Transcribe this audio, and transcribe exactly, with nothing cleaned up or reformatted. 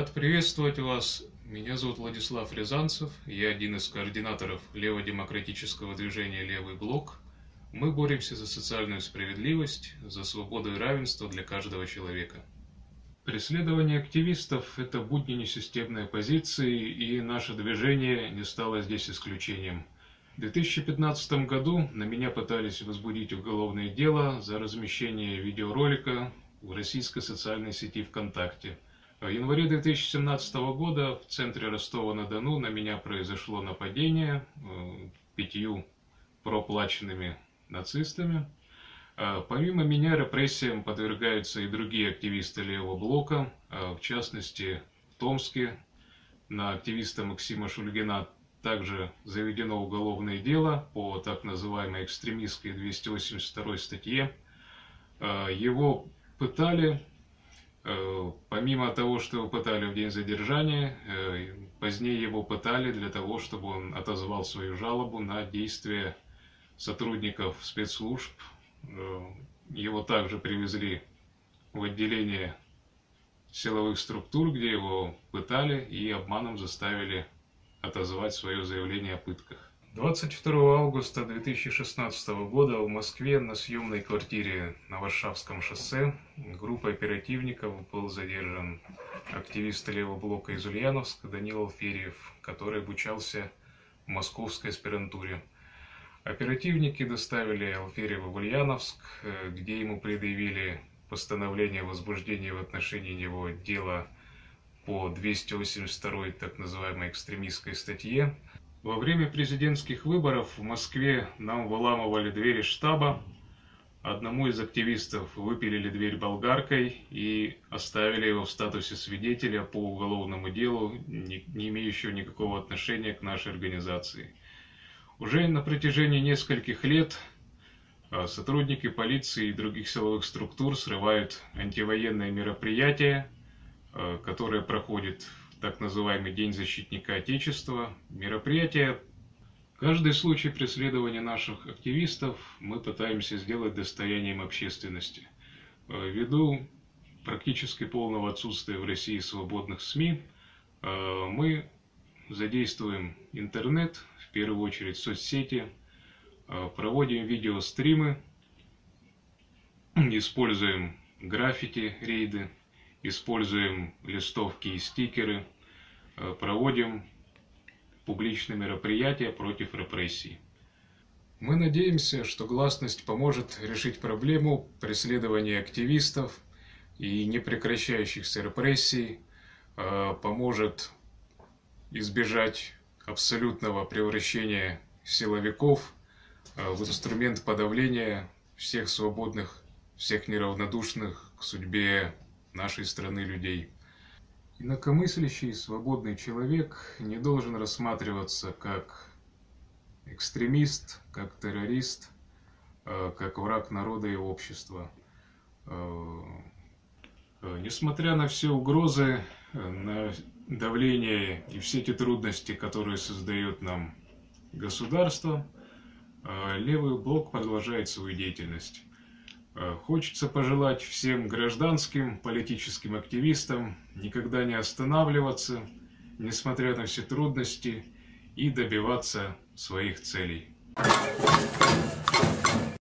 Рад приветствовать вас. Меня зовут Владислав Рязанцев. Я один из координаторов лево-демократического движения «Левый блок». Мы боремся за социальную справедливость, за свободу и равенство для каждого человека. Преследование активистов – это будни несистемной оппозиции, и наше движение не стало здесь исключением. В две тысячи пятнадцатом году на меня пытались возбудить уголовное дело за размещение видеоролика в российской социальной сети ВКонтакте. В январе две тысячи семнадцатого года в центре Ростова-на-Дону на меня произошло нападение пятью проплаченными нацистами. Помимо меня репрессиям подвергаются и другие активисты левого блока. В частности, в Томске на активиста Максима Шульгина также заведено уголовное дело по так называемой экстремистской двести восемьдесят второй статье. Его пытали. Помимо того, что его пытали в день задержания, позднее его пытали для того, чтобы он отозвал свою жалобу на действия сотрудников спецслужб. Его также привезли в отделение силовых структур, где его пытали и обманом заставили отозвать свое заявление о пытках. двадцать второго августа две тысячи шестнадцатого года в Москве на съемной квартире на Варшавском шоссе группой оперативников был задержан активист левого блока из Ульяновска Данил Алферьев, который обучался в московской аспирантуре. Оперативники доставили Алферьева в Ульяновск, где ему предъявили постановление о возбуждении в отношении него дела по двести восемьдесят второй так называемой экстремистской статье. Во время президентских выборов в Москве нам выламывали двери штаба. Одному из активистов выпилили дверь болгаркой и оставили его в статусе свидетеля по уголовному делу, не, не имеющего никакого отношения к нашей организации. Уже на протяжении нескольких лет сотрудники полиции и других силовых структур срывают антивоенные мероприятия, которые проходят в так называемый День защитника Отечества. Мероприятия, каждый случай преследования наших активистов мы пытаемся сделать достоянием общественности. Ввиду практически полного отсутствия в России свободных СМИ, мы задействуем интернет, в первую очередь соцсети, проводим видеостримы, используем граффити, рейды, используем листовки и стикеры, проводим публичные мероприятия против репрессий. Мы надеемся, что гласность поможет решить проблему преследования активистов и непрекращающихся репрессий, поможет избежать абсолютного превращения силовиков в инструмент подавления всех свободных, всех неравнодушных к судьбе нашей страны людей. Инакомыслящий свободный человек не должен рассматриваться как экстремист, как террорист, как враг народа и общества. Несмотря на все угрозы, на давление и все те трудности, которые создает нам государство, левый блок продолжает свою деятельность. Хочется пожелать всем гражданским, политическим активистам никогда не останавливаться, несмотря на все трудности, и добиваться своих целей.